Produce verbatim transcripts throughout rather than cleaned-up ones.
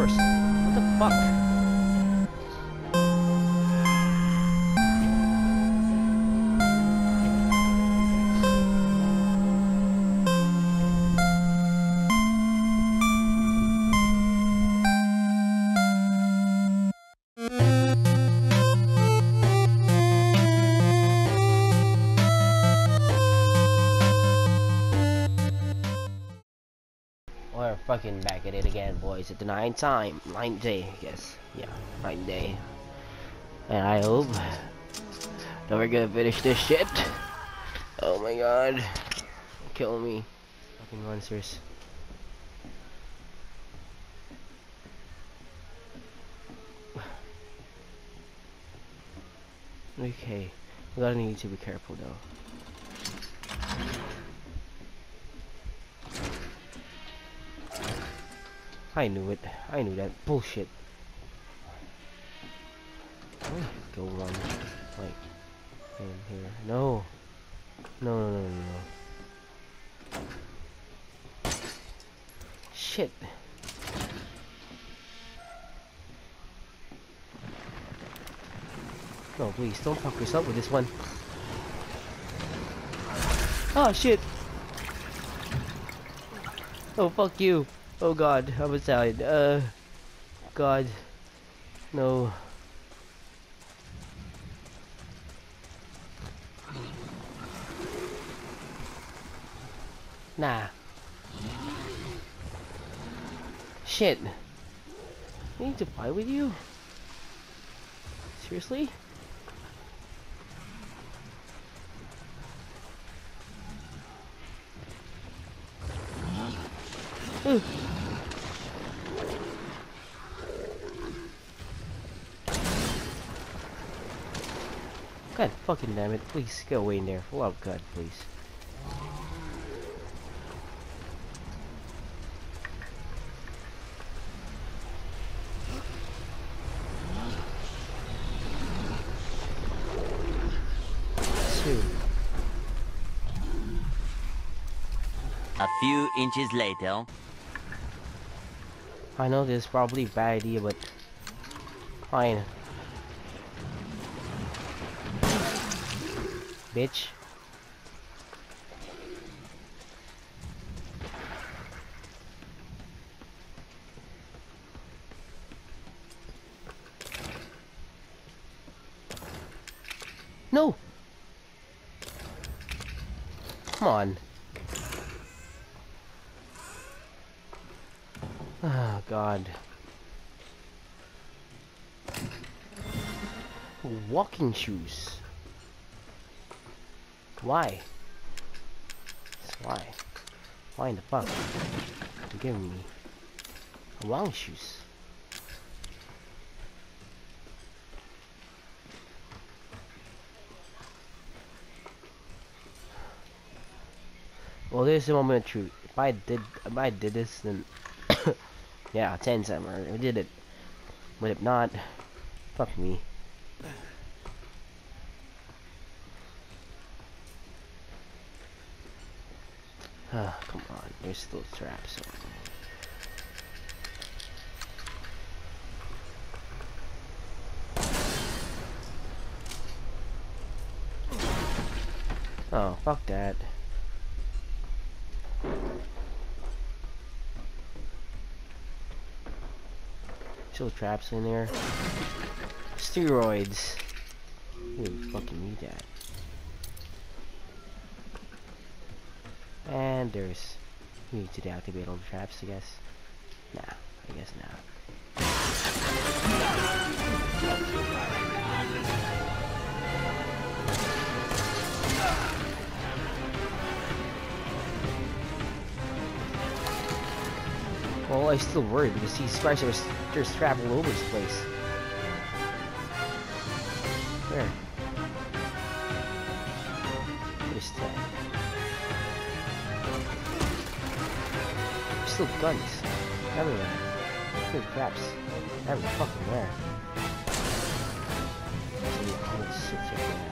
Spinosaurus. What the fuck? We're fucking back at it again, boys. At the ninth time, ninth day, I guess. Yeah, ninth day. And I hope that we're gonna finish this shit. Oh my god, kill me, fucking monsters. Okay, we gotta need to be careful though. I knew it. I knew that bullshit. Oh, go run. Like, in here. No. No, no, no, no, no. Shit. No, please, don't fuck us up with this one. Oh, shit. Oh, fuck you. Oh god, I'm inside. Uh, god, no. Nah. Shit. I need to fight with you? Seriously? Ugh. God fucking damn it, please go away in there. For love of God, please. Two. A few inches later. I know this is probably a bad idea, but fine. Bitch. No. Come on. Oh god. Walking shoes. Why? Why? Why in the fuck? You're giving me long shoes. Well, there's the moment of truth. If I did, if I did this, then yeah, ten summer, I did it. But if not, fuck me. Ah, come on, there's still traps. Oh, fuck that. Still traps in there. Steroids. You fucking need that. And there's... We need to deactivate all the traps, I guess. Nah, I guess not. Well, I still worry because these guys are just trapped all over this place. Where? What is that? There's still guns everywhere. Good traps every fucking where. So yeah, I'm gonna sit here for now.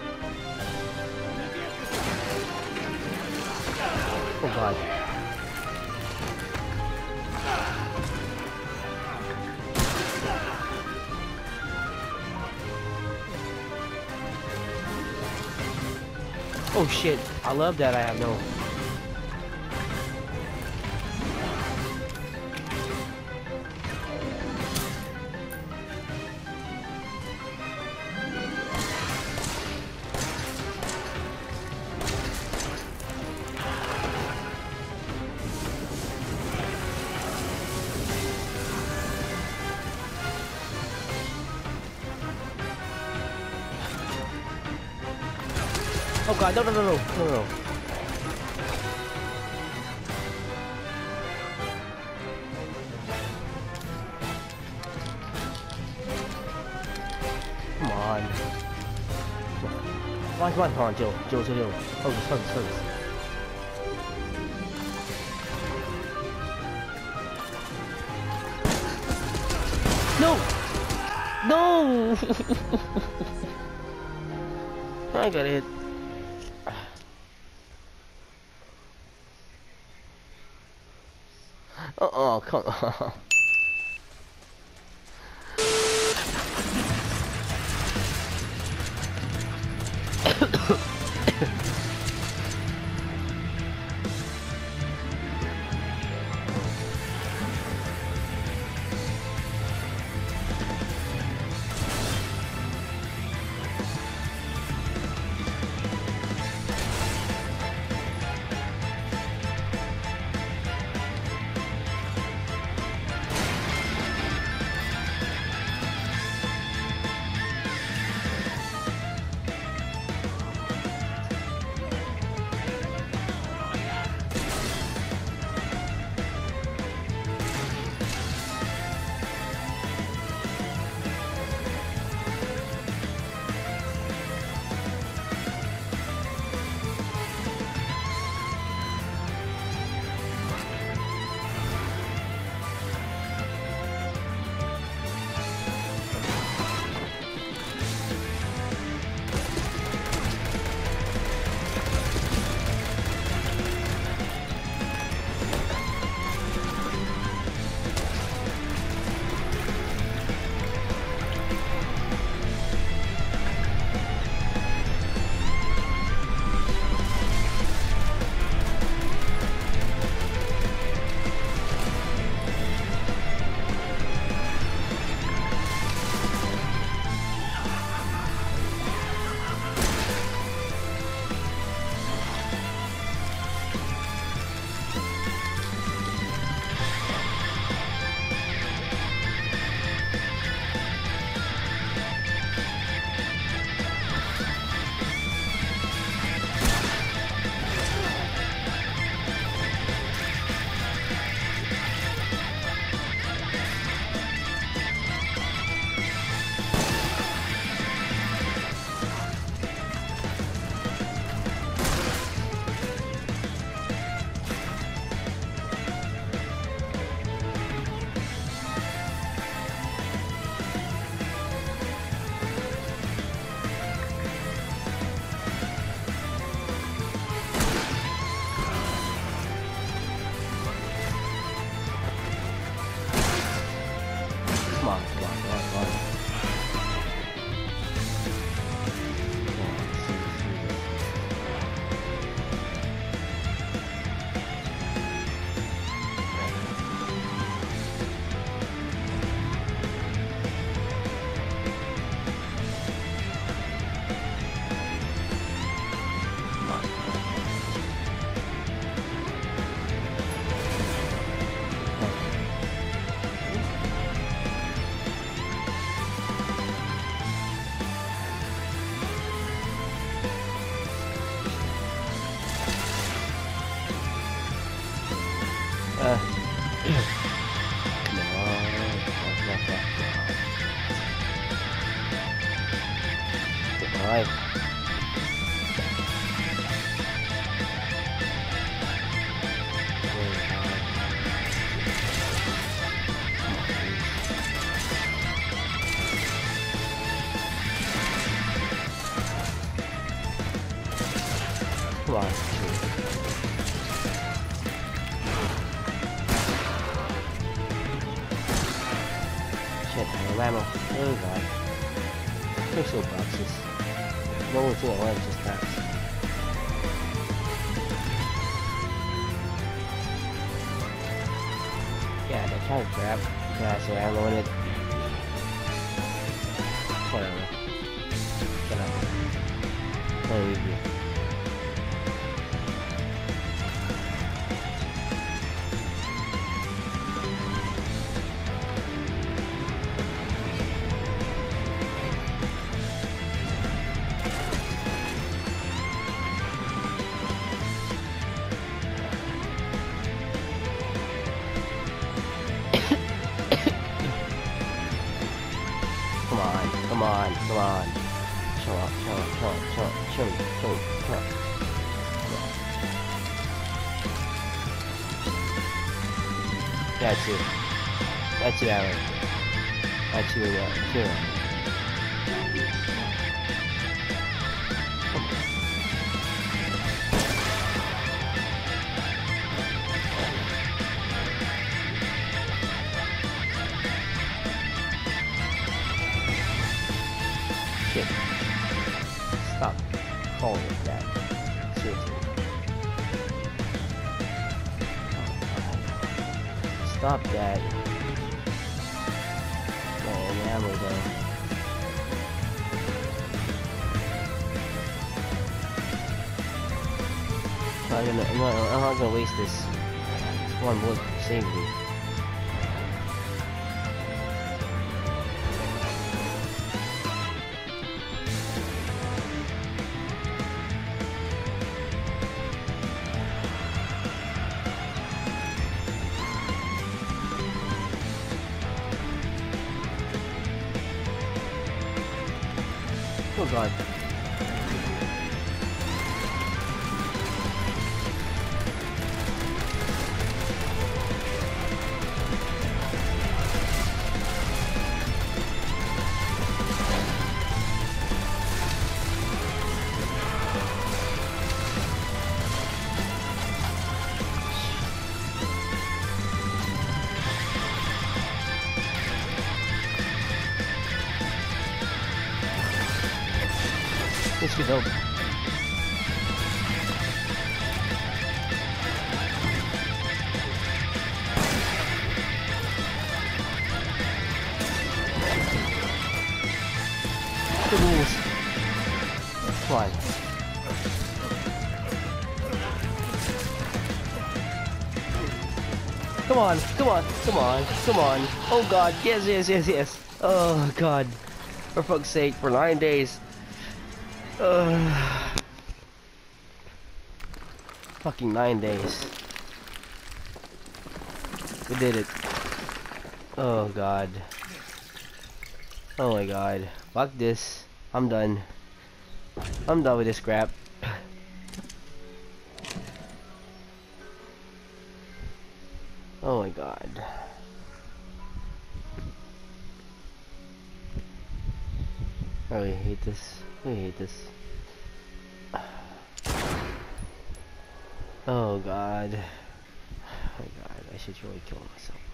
Oh god. Oh shit, I love that I have no. Oh god, no, no, no, no, no, no. Come on. Come on, come on, come on, Jill, Jill, Jill, Jill. Focus, focus, focus. No! No! I got hit. Uh oh, come on. Uh, come on. Alright. Come on. Shit, no ammo. Oh god. Pixel boxes. No one's doing orange just that. trying to grab gas and ammo in it. Whatever. Shut up. No easy. Come on, come on, come on. Show up, show up, show up, show up, show me, show me, show up. That's it. That's it, Alan. That's you, uh, sure. Shit. Stop calling it that. Seriously. Stop that. Oh, the ammo though. I'm not gonna, I'm not, I'm not gonna waste this one bullet to save me. Oh god. This could help. Good news. Come on. Come on, come on, come on, come on. Oh god, yes, yes, yes, yes. Oh god. For fuck's sake, for nine days. Uh, fucking nine days. We did it. Oh god. Oh my god. Fuck this. I'm done. I'm done with this crap. Oh my god. I really hate this. I hate this. Oh god. Oh my god, I should really kill myself.